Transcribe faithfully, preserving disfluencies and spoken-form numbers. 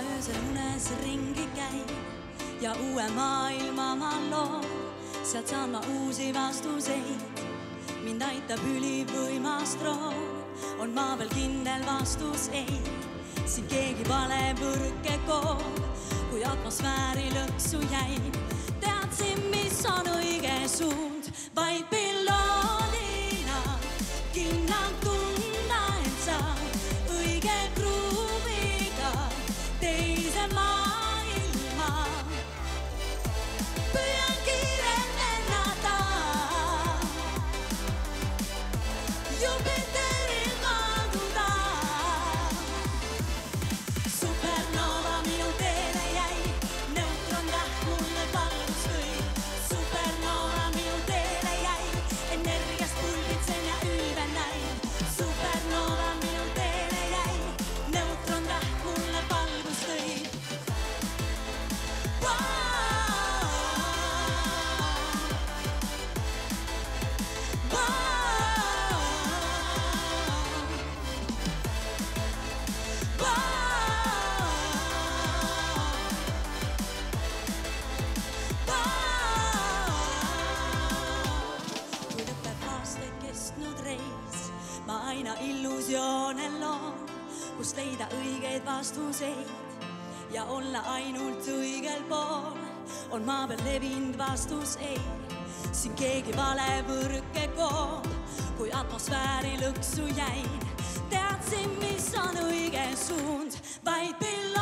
öösel unes ringi käib ja uue maailma ma loon. Sealt saan ma uusi vastuseid, mind aitab ülivõimast roon. On ma veel kindel vastus ei, siin keegi vale võrke koob. Kui atmosfääri lõksu jäib, teadsin, mis on õige suund. Vaid piloodina kindlalt tunda end saab õige kruumiga teise maailma. Püüan kiirelt lennata Jupiteril maanduda. Supernova minu teele jäi, neutron täht mulle valgust tõi. Supernova minu teele jäi, energiast pulbitsen ja ülben näin. Supernova minu teele jäi, neutron täht mulle valgust tõi. Ma aina illusioone loon, kus leida õigeid vastuseid ja olla ainult õigel pool. On ma veel levinud vastus ei, siin keegi vale võrke koob. Kui atmosfääri lõksu jäin, teadsin, mis on õige suund. Vaid pill